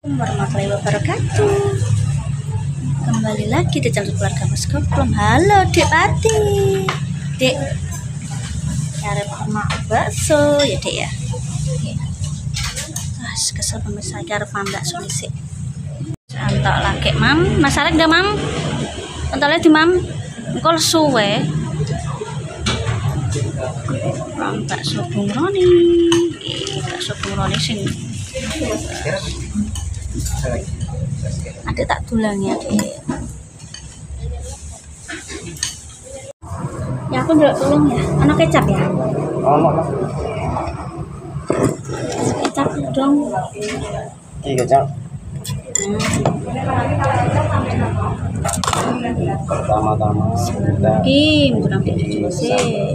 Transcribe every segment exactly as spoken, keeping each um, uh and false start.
Warahmatullahi wabarakatuh. Kembali lagi di channel keluarga Mas Koplom. Halo Dek Pati. Dek, arep mak bakso ya Dek ya. Ah, kesel pemirsa iki arep bakso dhisik. Antok lagi Mam, Mas Arek ndak Mam? Entole di Mam. Engko suwe. Ram bakso Bung Roni. Iki bakso Bung Roni sing Adik tak tulang ya Adik. Ya aku ndelok tulung ya. Ana kecap ya? Ono Mas. Kecap dong. Iki kecap. Hmm. Pertama-tama kita Iki kurang dikit sih.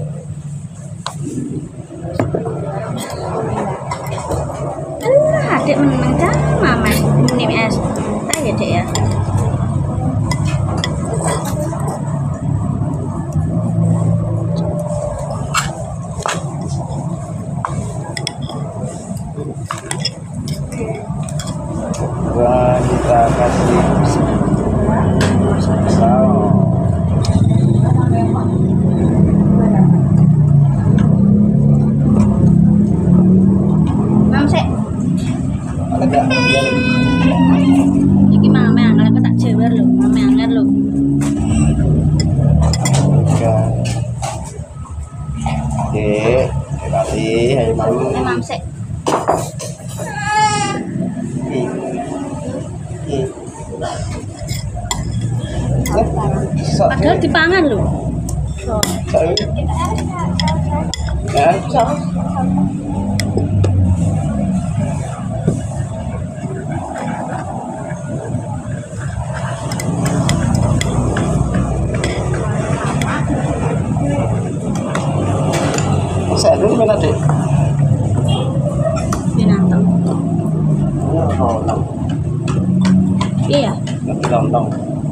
Alah, adik menang kan mama ini es. Ayo Dek ya. Wah, kita kasih saus. Mam sik. Ada Iki mama angel aku tak jewer lho, mama angel lho. Oke, terima kasih. Hai Mam. Eh mam sik. Padahal dipangan lho. Ya, saya dulu mana Dek? Binatang. Lontong. Iya. Lontong.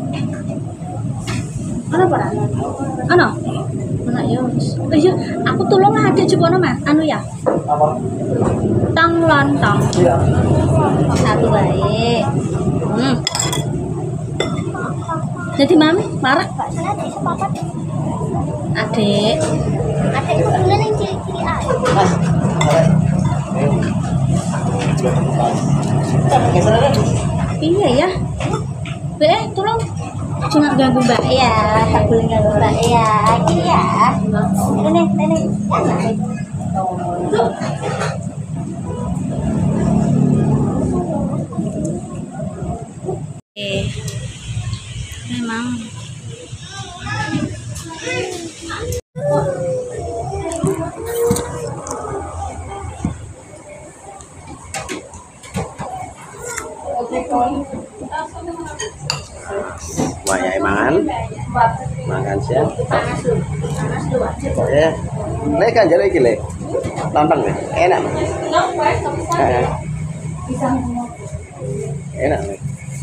Ana apa? Ana? Ana ya wis. Oh iya, aku tulung adik juga ana Mas. Anu ya. Apa? Tong lontong. Iya. Satu wae. Hmm. Jadi mami marah adik. Adik itu kemudian yang ciri-ciri aja. Mas. Iya ya. Be, tolong cuma ganggu Mbak Iya, tak boleh ganggu Mbak. Iya, gini ya. Ini, ini, ini. Eh, memang Wah, ya mangan. Mangan siang. Ya. Lek kan jare iki lek. Lontong ya. Enak. Heeh. Enak. Lek.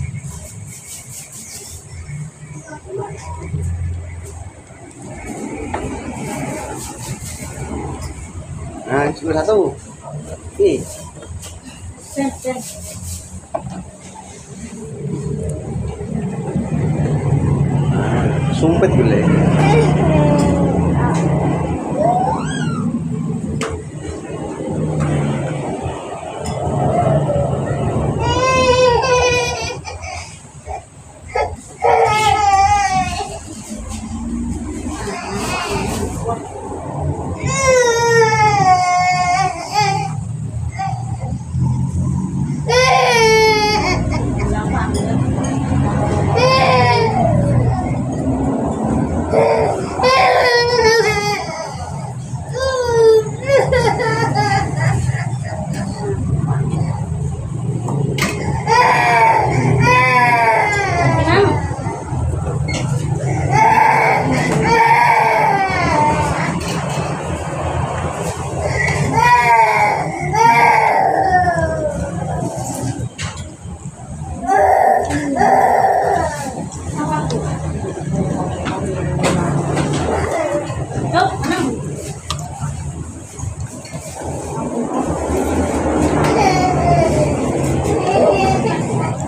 Nah, cuma satu. Ih. Sumpit boleh.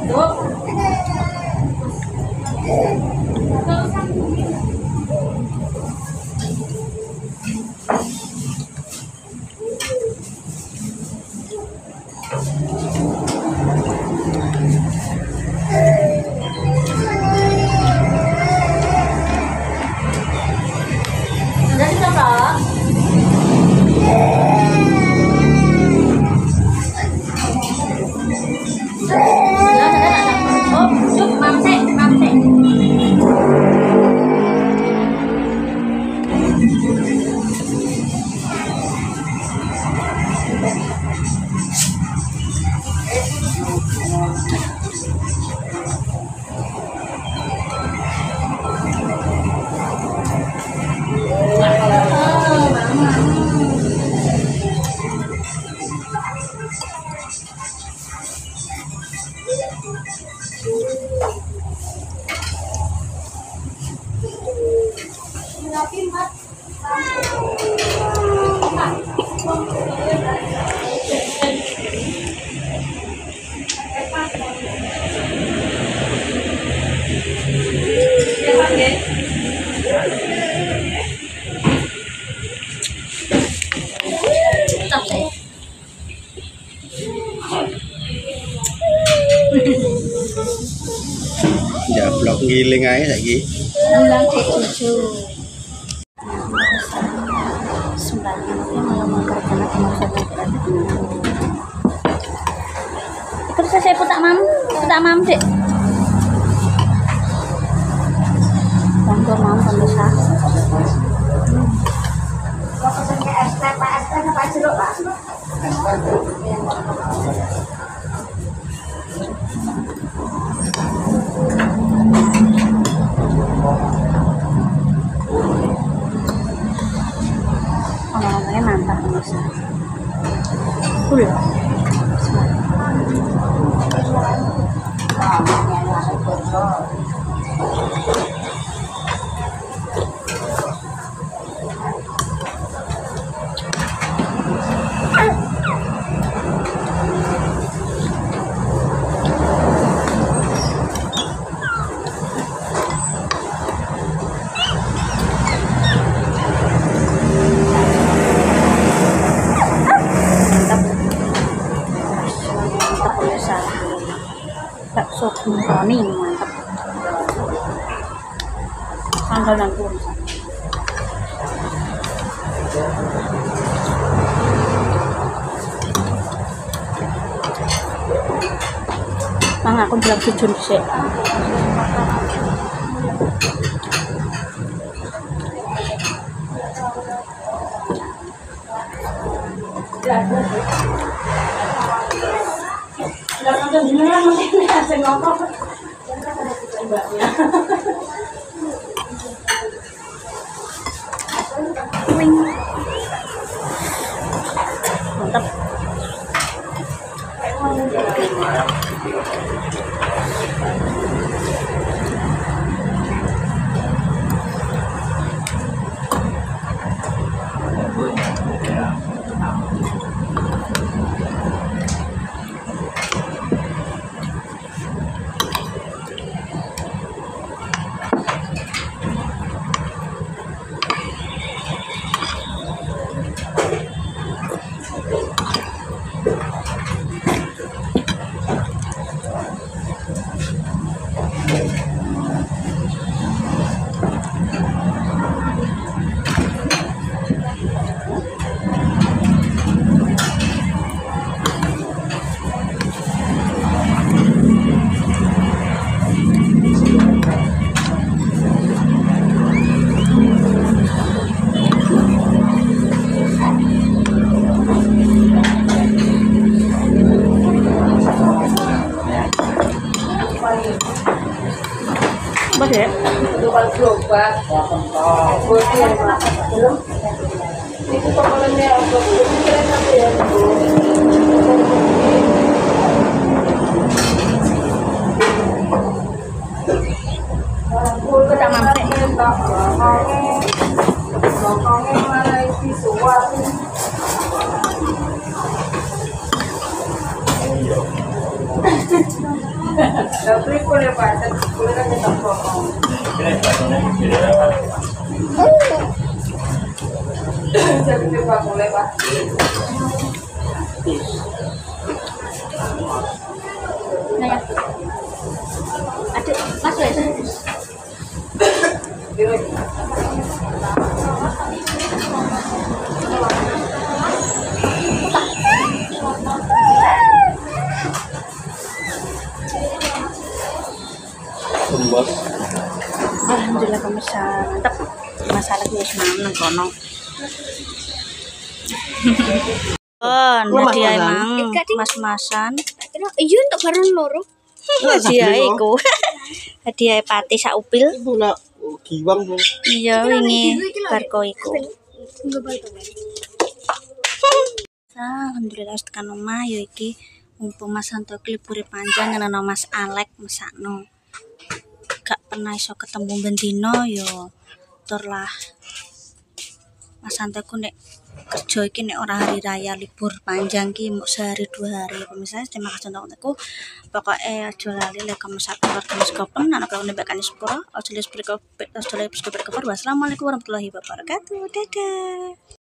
Ya blok giling aja lagi. Bulan ketujuh. Sembahyangnya malah mengkerjakan masalah. Terus saya putak mam, putak mam dek. Bangga mam pemirsa. Pokoknya es teh, Pak, es teh apa jeruk, Pak? Ngomong-ngomongnya mantap pemirsa. Cool. Bakso Buntoni mantap. Tanggal enam puluh. Mang aku bilang jujur sih. Wing. Mantap. Apa sih? Kita mampir. Nah, ya. Aduh, masuk ya. Tembus. Alhamdulillah pemirsa, mantap. Masalah gue semalam nang kono. Oh, hadiah emang mas-masan. Iya untuk barang loro. Hadiah iku. Hadiah pati sak upil. Bola giwang bu. Iya, wingi barko iku. Alhamdulillah wis tekan omah ya iki. Mumpung Mas Santo libure panjang ana Mas Alek mesakno. Gak pernah iso ketemu bendino yo tur lah. Mas Santo ku nek kerja iki nek ora hari raya libur panjang ki mau sehari dua hari. Pemirsa terima kasih untuk aku. Pokoknya aja lali lek kamu satu keluarga Meskopen anak kalau nembakan sepuro aja les berko aja les berko. Wassalamualaikum warahmatullahi wabarakatuh. Dadah.